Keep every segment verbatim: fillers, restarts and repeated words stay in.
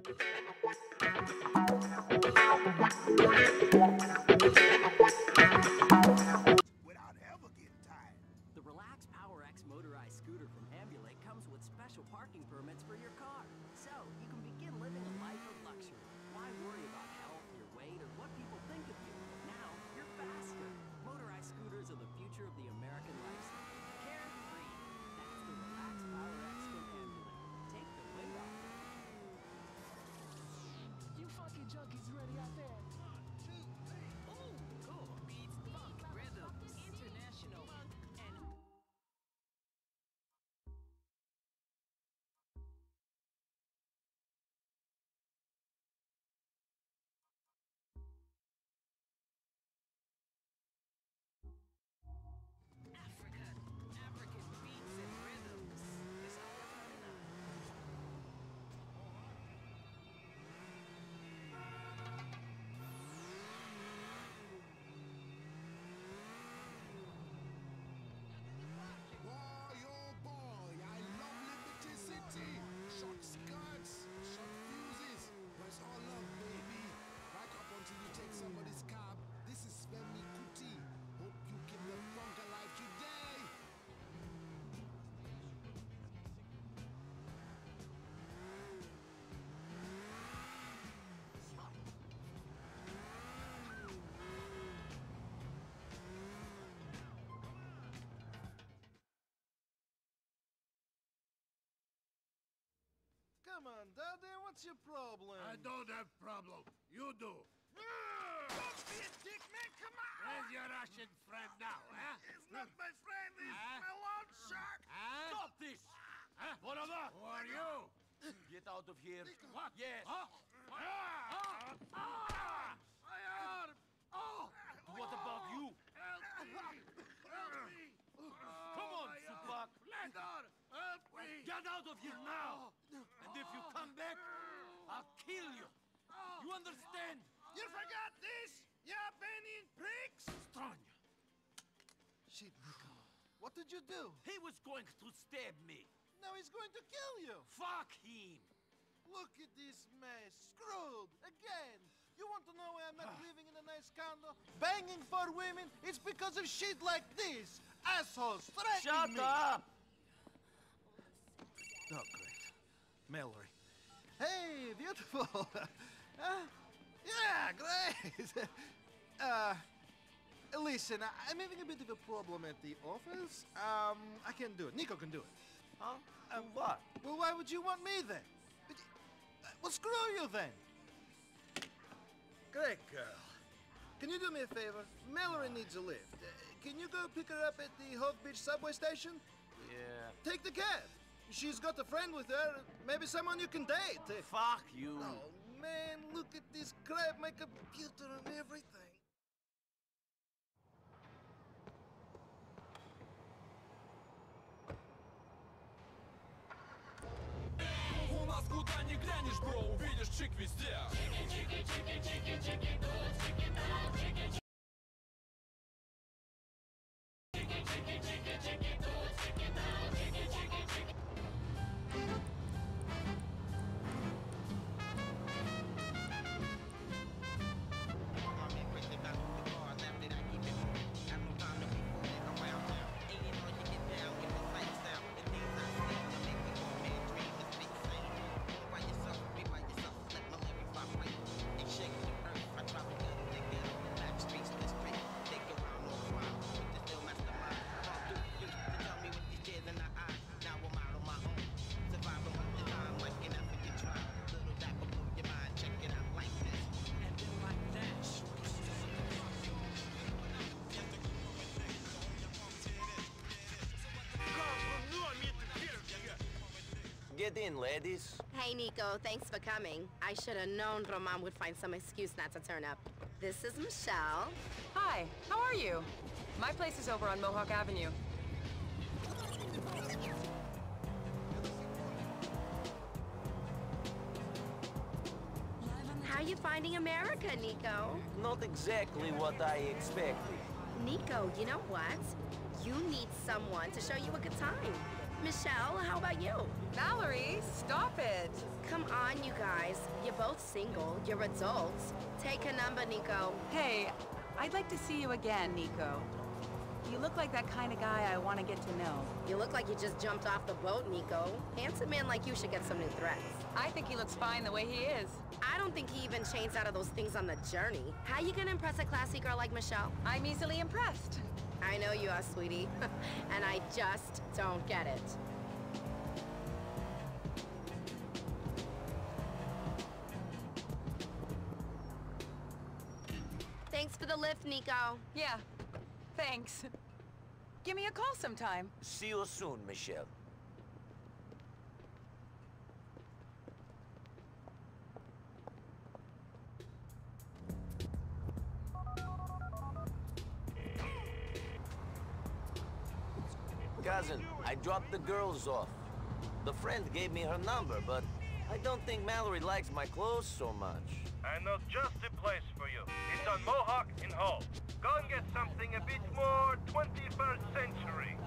Without ever getting tired. The Relax Power X motorized scooter from Ambulate comes with special parking permits for your car, so you can begin living a life of luxury. Why worry about health, your weight, or what people think of you? Now, you're faster. Motorized scooters are the future of the American lifestyle. Carefree. That's the Relax Power X from Ambulate. Take the wind off. You fucking junkies ready out there? Ooh, cool. Beats, funk, rhythm, international, and... Africa, African beats and rhythms. It's all about it. Boy, oh boy, I love Liberty City. Short skirts, short fuses. But it's all love, baby. Back up until you take somebody's cab. This is Femi Kuti. Hope you keep the funk alive today. Come on, Daddy, what's your problem? I don't have problem. You do. Don't be a dick, man, come on! Where's your Russian friend now, huh? He's not my friend, he's Huh? my loan shark! Huh? Stop this! Huh? What of that? Who are you? Get out of here. What? Yes. Huh? Ah! Ah! My arm! Oh! What about you? Help me! Help me! Come on, my arm. Tupac. Leonard, help me! Get out of here now! And if you come back, I'll kill you. You understand? You forgot this? You Albanian pricks? Strong. Shit, Nico. What did you do? He was going to stab me. Now he's going to kill you! Fuck him. Look at this mess. Screwed! Again! You want to know why I'm not living in a nice condo? Banging for women? It's because of shit like this! Assholes threatening Shut me! up! Oh, great. Mallory. Hey, beautiful! uh, yeah, great! uh, listen, I- I'm having a bit of a problem at the office. Um, I can do it. Nico can do it. Huh? And what? Well, why would you want me then? But y- uh, Well, screw you then. Great girl. Can you do me a favor? Mallory needs a lift. Uh, can you go pick her up at the Hove Beach subway station? Yeah. Take the cab. She's got a friend with her. Maybe someone you can date. Uh, Fuck you. Oh, man, look at this crap. My computer and everything. У нас куда ни глянешь, бро, увидишь чик везде. Get in, ladies. Hey, Nico, thanks for coming. I should have known Roman would find some excuse not to turn up. This is Michelle. Hi, how are you? My place is over on Mohawk Avenue. How you finding America, Nico? Not exactly what I expected. Nico, you know what? You need someone to show you a good time. Michelle, how about you? Mallory, stop it. Come on, you guys. You're both single. You're adults. Take a number, Nico. Hey, I'd like to see you again, Nico. You look like that kind of guy I want to get to know. You look like you just jumped off the boat, Nico. Handsome man like you should get some new threats. I think he looks fine the way he is. I don't think he even changed out of those things on the journey. How you gonna impress a classy girl like Michelle? I'm easily impressed. I know you are, sweetie. And I just don't get it. Thanks for the lift, Nico. Yeah, thanks. Give me a call sometime. See you soon, Michelle. Cousin, I dropped the girls off. The friend gave me her number, but I don't think Mallory likes my clothes so much. I know just the place for you. It's on Mohawk in Hull. Go and get something a bit more twenty-first century.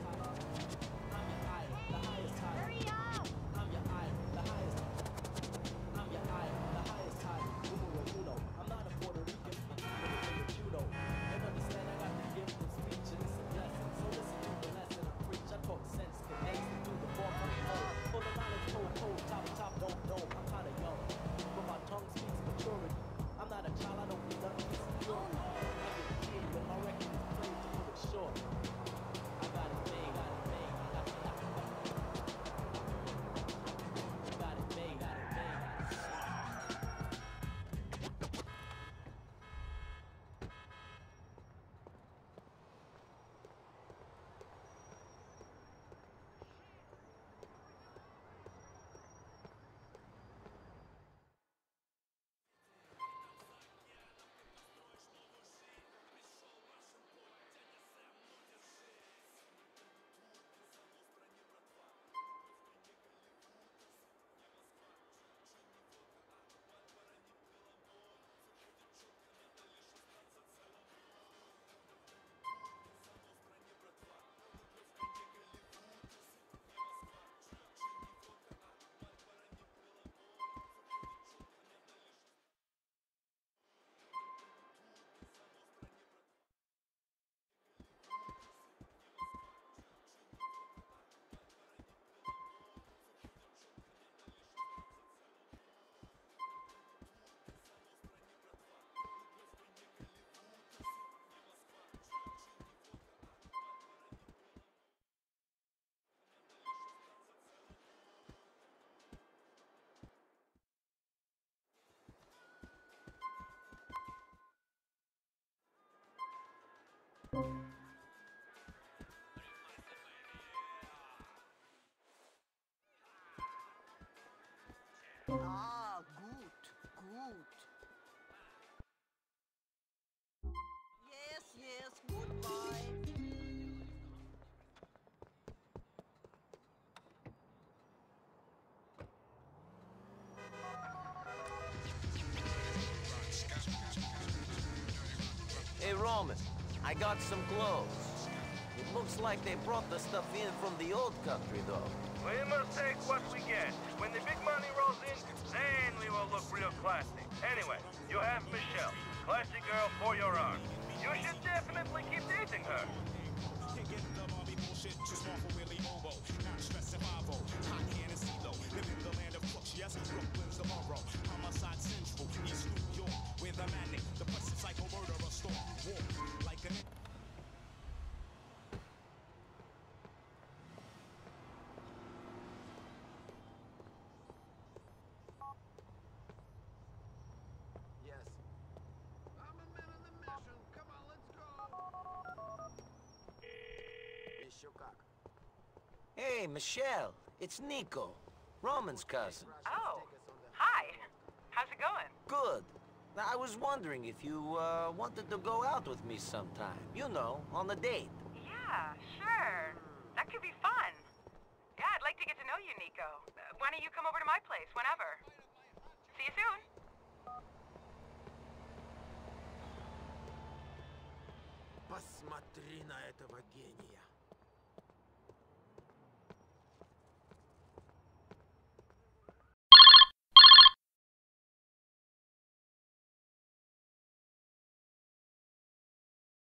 Hurry up! I'm not a Puerto Rican, I'm a judo. And understand I got the gift of speech and it's a blessing. So listen to the lesson I preach. I talk sense to next to the four point oh. Full of knowledge, cold, cold, top, top, don't know. I'm kinda young, but my tongue speaks maturity. I'm not a child, I don't need nothing insecure. I get the kid when my record is played to put it short. I got it made, got it made, I got it made. Got it made, got it made. Ah, gut, gut. Yes, yes, goodbye. Hey, Roman, I got some clothes. It looks like they brought the stuff in from the old country, though. We must take what we get. When the big money rolls in, then we will look real classy. Anyway, you have Michelle, classy girl for your arm. You should definitely keep dating her. Yes. I'm a man on the mission. Come on, let's go. Еще как. Hey, Michelle, it's Nico, Roman's cousin. Oh, hi. How's it going? Good. Now, I was wondering if you uh, wanted to go out with me sometime. You know, on a date. Yeah, sure. That could be fun. Yeah, I'd like to get to know you, Nico. Uh, why don't you come over to my place whenever? See you soon. Посмотри на этого гения.